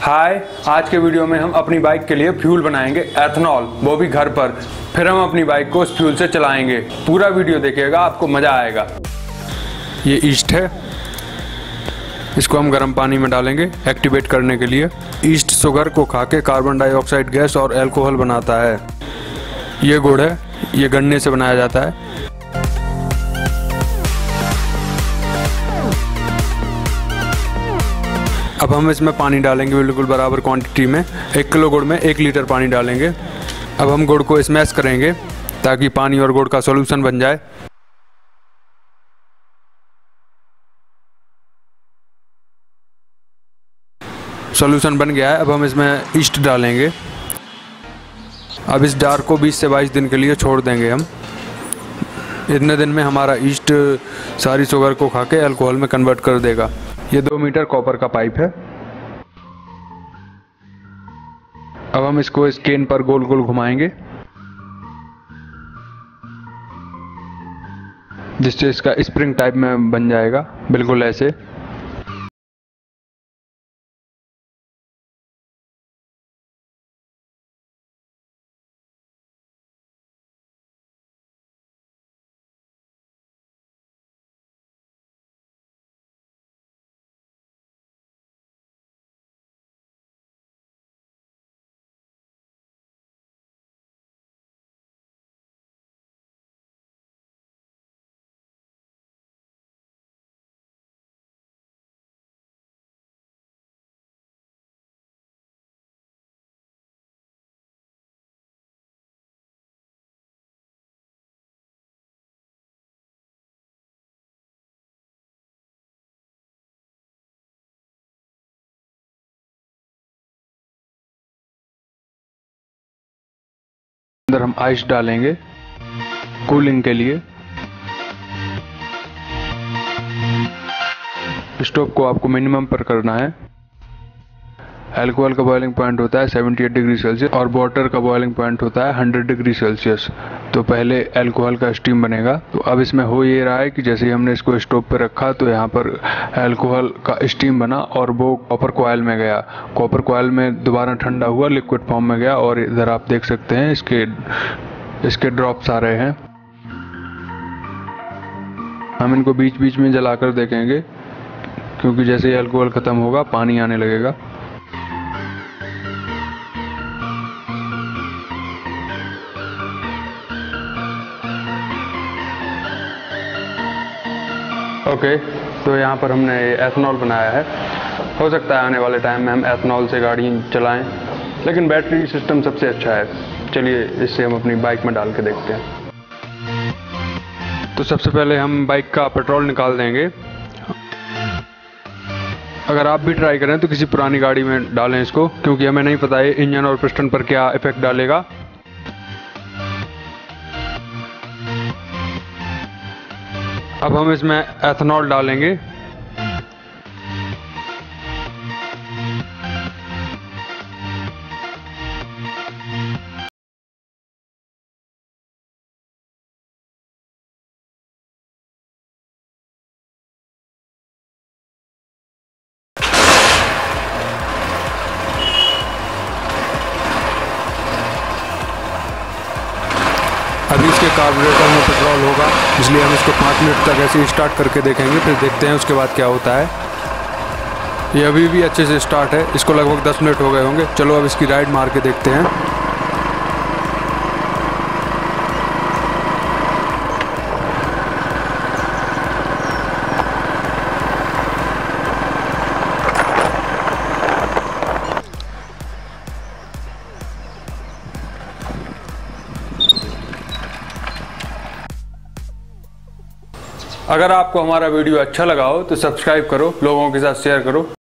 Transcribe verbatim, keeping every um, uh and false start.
हाय, आज के वीडियो में हम अपनी बाइक के लिए फ्यूल बनाएंगे एथनॉल, वो भी घर पर। फिर हम अपनी बाइक को उस फ्यूल से चलाएंगे। पूरा वीडियो देखिएगा, आपको मज़ा आएगा। ये ईस्ट है, इसको हम गर्म पानी में डालेंगे एक्टिवेट करने के लिए। ईस्ट शुगर को खा के कार्बन डाइऑक्साइड गैस और अल्कोहल बनाता है। ये गुड़ है, ये गन्ने से बनाया जाता है। अब हम इसमें पानी डालेंगे बिल्कुल बराबर क्वांटिटी में। एक किलो गुड़ में एक लीटर पानी डालेंगे। अब हम गुड़ को स्मैश करेंगे ताकि पानी और गुड़ का सॉल्यूशन बन जाए। सॉल्यूशन बन गया है। अब हम इसमें ईस्ट डालेंगे। अब इस डार को बीस से बाईस दिन के लिए छोड़ देंगे हम। इतने दिन में हमारा ईस्ट सारी शुगर को खा के अल्कोहल में कन्वर्ट कर देगा। ये दो मीटर कॉपर का पाइप है। अब हम इसको स्केन पर गोल गोल घुमाएंगे जिससे इसका स्प्रिंग टाइप में बन जाएगा, बिल्कुल ऐसे। अंदर हम आइस डालेंगे कूलिंग के लिए। स्टोव को आपको मिनिमम पर करना है। अल्कोहल का बॉइलिंग पॉइंट होता है अठहत्तर डिग्री सेल्सियस और वाटर का बॉइलिंग पॉइंट होता है सौ डिग्री सेल्सियस। तो पहले अल्कोहल का स्टीम बनेगा। तो अब इसमें हो ये रहा है कि जैसे ही हमने इसको स्टोव पे रखा तो यहाँ पर अल्कोहल का स्टीम बना और वो कॉपर कॉइल में गया। कॉपर कॉइल में दोबारा ठंडा हुआ, लिक्विड फॉर्म में गया और इधर आप देख सकते हैं इसके इसके ड्रॉप्स आ रहे हैं। हम इनको बीच बीच में जलाकर देखेंगे क्योंकि जैसे ही अल्कोहल खत्म होगा पानी आने लगेगा। ओके okay, तो यहाँ पर हमने एथनॉल बनाया है। हो सकता है आने वाले टाइम में हम एथनॉल से गाड़ी चलाएं, लेकिन बैटरी सिस्टम सबसे अच्छा है। चलिए इससे हम अपनी बाइक में डाल के देखते हैं। तो सबसे पहले हम बाइक का पेट्रोल निकाल देंगे। अगर आप भी ट्राई करें तो किसी पुरानी गाड़ी में डालें इसको, क्योंकि हमें नहीं पता है इंजन और पिस्टन पर क्या इफेक्ट डालेगा। अब हम इसमें एथनॉल डालेंगे। अभी इसके कार्बोरेटर में पेट्रोल होगा, इसलिए हम इसको पाँच मिनट तक ऐसे ही स्टार्ट करके देखेंगे, फिर देखते हैं उसके बाद क्या होता है। ये अभी भी अच्छे से स्टार्ट है। इसको लगभग दस मिनट हो गए होंगे। चलो अब इसकी राइड मार के देखते हैं। अगर आपको हमारा वीडियो अच्छा लगा हो तो सब्सक्राइब करो, लोगों के साथ शेयर करो।